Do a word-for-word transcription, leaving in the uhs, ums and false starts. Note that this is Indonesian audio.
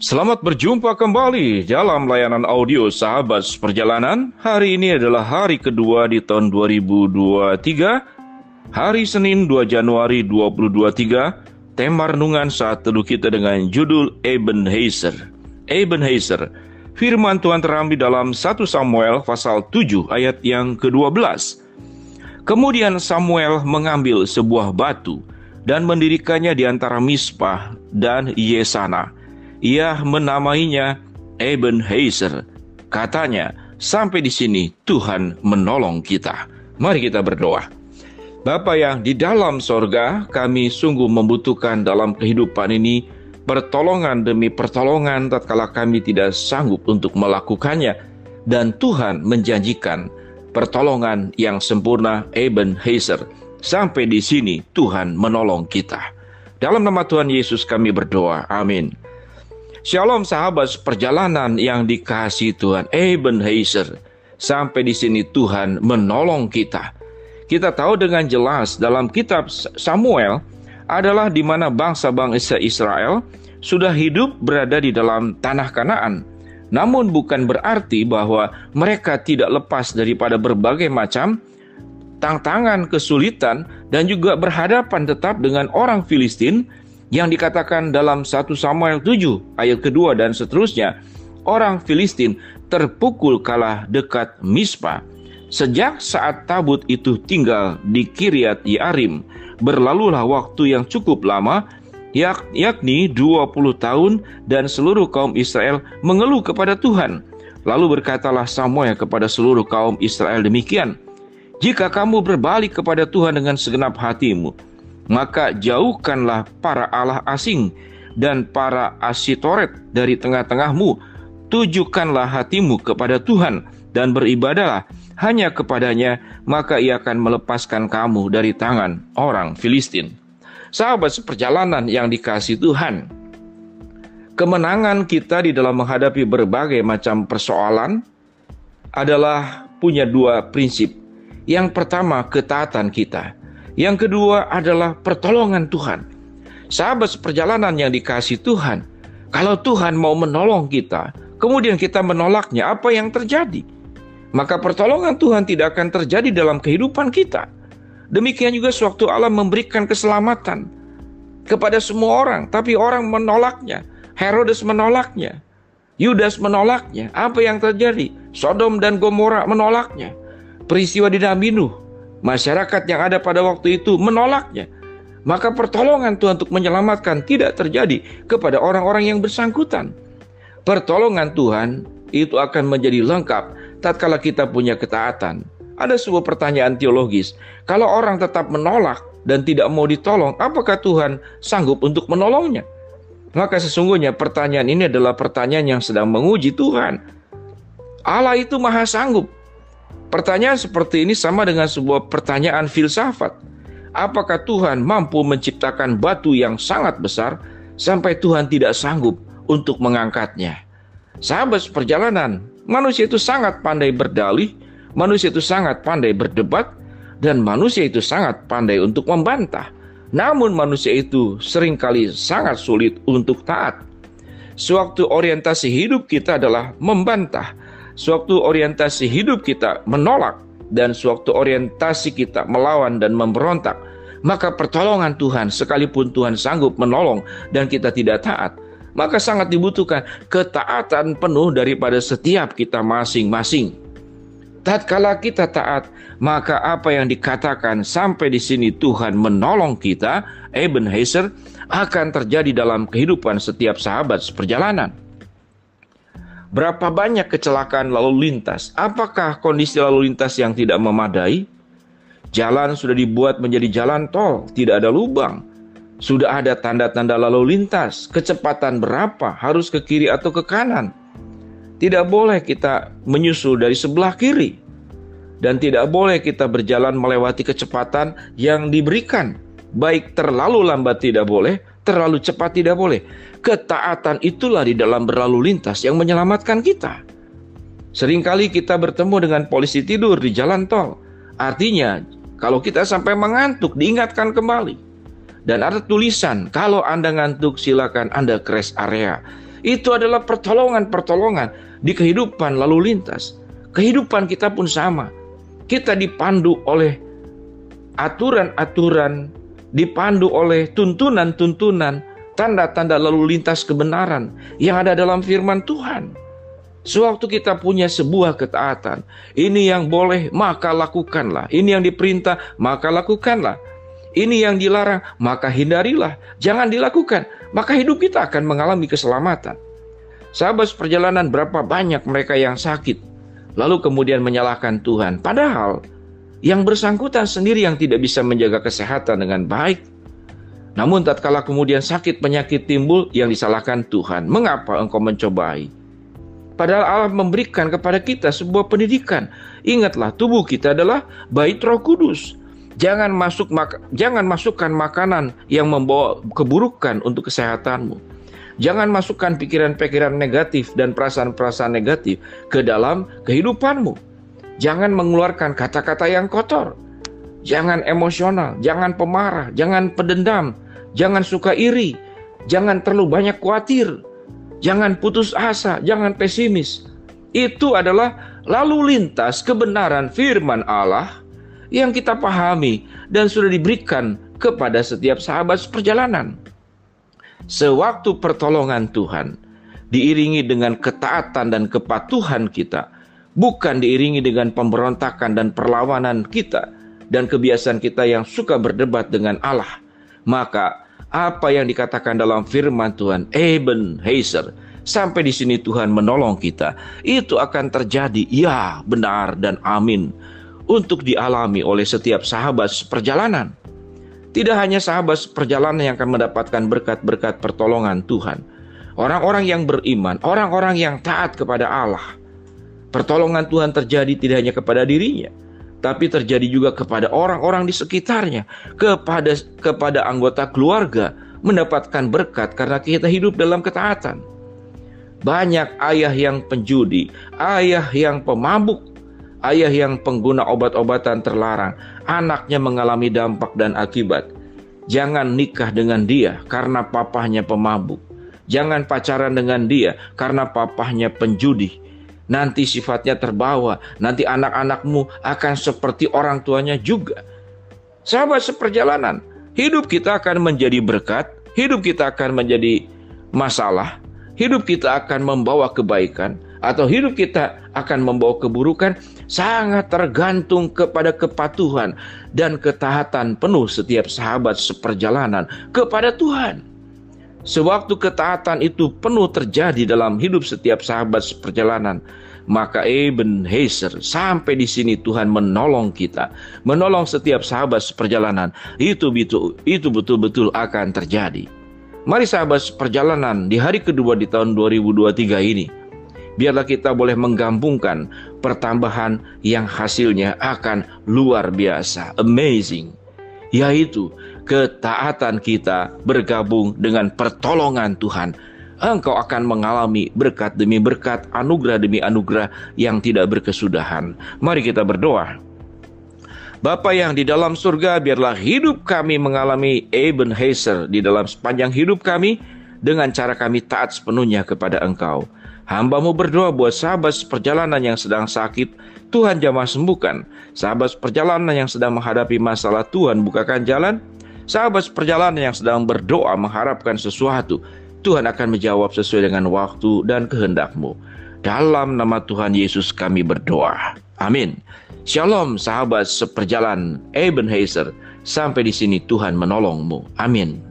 Selamat berjumpa kembali dalam layanan audio Sahabat Perjalanan. Hari ini adalah hari kedua di tahun dua ribu dua puluh tiga, hari Senin dua Januari dua ribu dua puluh tiga. Tema renungan saat teduh kita dengan judul Ebenezer. Ebenezer. Firman Tuhan terambil dalam satu Samuel pasal tujuh ayat yang kedua belas. Kemudian Samuel mengambil sebuah batu dan mendirikannya di antara Mispa dan Yesana. Ia menamainya Ebenezer. Katanya, sampai di sini Tuhan menolong kita. Mari kita berdoa. Bapa yang di dalam sorga, kami sungguh membutuhkan dalam kehidupan ini pertolongan demi pertolongan tatkala kami tidak sanggup untuk melakukannya. Dan Tuhan menjanjikan pertolongan yang sempurna, Ebenezer. Sampai di sini Tuhan menolong kita. Dalam nama Tuhan Yesus kami berdoa. Amin. Shalom sahabat perjalanan yang dikasihi Tuhan, Ebenezer. Sampai di sini Tuhan menolong kita. Kita tahu dengan jelas dalam kitab Samuel adalah di mana bangsa-bangsa Israel sudah hidup berada di dalam tanah Kanaan. Namun bukan berarti bahwa mereka tidak lepas daripada berbagai macam tantangan, kesulitan, dan juga berhadapan tetap dengan orang Filistin yang dikatakan dalam satu Samuel tujuh ayat kedua dan seterusnya, orang Filistin terpukul kalah dekat Mispa. Sejak saat tabut itu tinggal di Kiryat Yearim, berlalulah waktu yang cukup lama, yak, yakni dua puluh tahun, dan seluruh kaum Israel mengeluh kepada Tuhan. Lalu berkatalah Samuel kepada seluruh kaum Israel demikian, jika kamu berbalik kepada Tuhan dengan segenap hatimu, maka jauhkanlah para allah asing dan para Asitoret dari tengah-tengahmu. Tujukanlah hatimu kepada Tuhan dan beribadahlah hanya kepadanya, maka ia akan melepaskan kamu dari tangan orang Filistin. Sahabat seperjalanan yang dikasihi Tuhan, kemenangan kita di dalam menghadapi berbagai macam persoalan adalah punya dua prinsip. Yang pertama, ketaatan kita. Yang kedua adalah pertolongan Tuhan. Sahabat seperjalanan yang dikasihi Tuhan, kalau Tuhan mau menolong kita, kemudian kita menolaknya, apa yang terjadi? Maka pertolongan Tuhan tidak akan terjadi dalam kehidupan kita. Demikian juga sewaktu Allah memberikan keselamatan kepada semua orang, tapi orang menolaknya. Herodes menolaknya, Yudas menolaknya. Apa yang terjadi? Sodom dan Gomora menolaknya. Peristiwa di Nabi Nuh, masyarakat yang ada pada waktu itu menolaknya. Maka pertolongan Tuhan untuk menyelamatkan tidak terjadi kepada orang-orang yang bersangkutan. Pertolongan Tuhan itu akan menjadi lengkap tatkala kita punya ketaatan. Ada sebuah pertanyaan teologis. Kalau orang tetap menolak dan tidak mau ditolong, apakah Tuhan sanggup untuk menolongnya? Maka sesungguhnya pertanyaan ini adalah pertanyaan yang sedang menguji Tuhan. Allah itu maha sanggup. Pertanyaan seperti ini sama dengan sebuah pertanyaan filsafat. Apakah Tuhan mampu menciptakan batu yang sangat besar sampai Tuhan tidak sanggup untuk mengangkatnya? Sahabat seperjalanan, manusia itu sangat pandai berdalih, manusia itu sangat pandai berdebat, dan manusia itu sangat pandai untuk membantah. Namun manusia itu seringkali sangat sulit untuk taat. Sewaktu orientasi hidup kita adalah membantah, sewaktu orientasi hidup kita menolak, dan sewaktu orientasi kita melawan dan memberontak, maka pertolongan Tuhan, sekalipun Tuhan sanggup menolong dan kita tidak taat, maka sangat dibutuhkan ketaatan penuh daripada setiap kita masing-masing. Tatkala kita taat, maka apa yang dikatakan sampai di sini Tuhan menolong kita, Ebenezer, akan terjadi dalam kehidupan setiap sahabat seperjalanan. Berapa banyak kecelakaan lalu lintas? Apakah kondisi lalu lintas yang tidak memadai? Jalan sudah dibuat menjadi jalan tol, tidak ada lubang. Sudah ada tanda-tanda lalu lintas, kecepatan berapa, harus ke kiri atau ke kanan. Tidak boleh kita menyusul dari sebelah kiri. Dan tidak boleh kita berjalan melewati kecepatan yang diberikan. Baik terlalu lambat tidak boleh, terlalu cepat tidak boleh. Ketaatan itulah di dalam berlalu lintas yang menyelamatkan kita. Seringkali kita bertemu dengan polisi tidur di jalan tol. Artinya, kalau kita sampai mengantuk, diingatkan kembali. Dan ada tulisan, kalau Anda ngantuk silakan Anda ke rest area. Itu adalah pertolongan-pertolongan di kehidupan lalu lintas. Kehidupan kita pun sama. Kita dipandu oleh aturan-aturan, dipandu oleh tuntunan-tuntunan, tanda-tanda lalu lintas kebenaran yang ada dalam firman Tuhan. Sewaktu kita punya sebuah ketaatan, ini yang boleh maka lakukanlah, ini yang diperintah maka lakukanlah, ini yang dilarang maka hindarilah, jangan dilakukan, maka hidup kita akan mengalami keselamatan. Sahabat perjalanan, berapa banyak mereka yang sakit lalu kemudian menyalahkan Tuhan, padahal yang bersangkutan sendiri yang tidak bisa menjaga kesehatan dengan baik. Namun tatkala kemudian sakit penyakit timbul, yang disalahkan Tuhan. Mengapa engkau mencobai? Padahal Allah memberikan kepada kita sebuah pendidikan. Ingatlah, tubuh kita adalah bait Roh Kudus. Jangan masuk mak- jangan masukkan makanan yang membawa keburukan untuk kesehatanmu. Jangan masukkan pikiran-pikiran negatif dan perasaan-perasaan negatif ke dalam kehidupanmu. Jangan mengeluarkan kata-kata yang kotor. Jangan emosional, jangan pemarah, jangan pendendam, jangan suka iri, jangan terlalu banyak khawatir. Jangan putus asa, jangan pesimis. Itu adalah lalu lintas kebenaran firman Allah yang kita pahami dan sudah diberikan kepada setiap sahabat seperjalanan. Sewaktu pertolongan Tuhan diiringi dengan ketaatan dan kepatuhan kita, bukan diiringi dengan pemberontakan dan perlawanan kita dan kebiasaan kita yang suka berdebat dengan Allah, maka apa yang dikatakan dalam firman Tuhan, Ebenezer, sampai di sini Tuhan menolong kita, itu akan terjadi, ya, benar dan amin, untuk dialami oleh setiap sahabat seperjalanan. Tidak hanya sahabat seperjalanan yang akan mendapatkan berkat-berkat pertolongan Tuhan, orang-orang yang beriman, orang-orang yang taat kepada Allah, pertolongan Tuhan terjadi tidak hanya kepada dirinya, tapi terjadi juga kepada orang-orang di sekitarnya, kepada kepada anggota keluarga, mendapatkan berkat karena kita hidup dalam ketaatan. Banyak ayah yang penjudi, ayah yang pemabuk, ayah yang pengguna obat-obatan terlarang, anaknya mengalami dampak dan akibat. Jangan nikah dengan dia karena papahnya pemabuk. Jangan pacaran dengan dia karena papahnya penjudi. Nanti sifatnya terbawa, nanti anak-anakmu akan seperti orang tuanya juga. Sahabat seperjalanan, hidup kita akan menjadi berkat, hidup kita akan menjadi masalah, hidup kita akan membawa kebaikan, atau hidup kita akan membawa keburukan, sangat tergantung kepada kepatuhan dan ketaatan penuh setiap sahabat seperjalanan kepada Tuhan. Sewaktu ketaatan itu penuh terjadi dalam hidup setiap sahabat seperjalanan, maka Ebenezer, sampai di sini Tuhan menolong kita, menolong setiap sahabat seperjalanan. Itu betul, itu betul-betul akan terjadi. Mari sahabat seperjalanan, di hari kedua di tahun dua ribu dua puluh tiga ini, biarlah kita boleh menggabungkan pertambahan yang hasilnya akan luar biasa, amazing, yaitu ketaatan kita bergabung dengan pertolongan Tuhan. Engkau akan mengalami berkat demi berkat, anugerah demi anugerah yang tidak berkesudahan. Mari kita berdoa. Bapa yang di dalam surga, biarlah hidup kami mengalami Ebenezer di dalam sepanjang hidup kami, dengan cara kami taat sepenuhnya kepada Engkau. Hamba-Mu berdoa buat sahabat seperjalanan yang sedang sakit, Tuhan jamah sembuhkan. Sahabat seperjalanan yang sedang menghadapi masalah, Tuhan bukakan jalan. Sahabat seperjalanan yang sedang berdoa mengharapkan sesuatu, Tuhan akan menjawab sesuai dengan waktu dan kehendak-Mu. Dalam nama Tuhan Yesus kami berdoa. Amin. Shalom sahabat seperjalanan Ebenezer. Sampai di sini Tuhan menolongmu. Amin.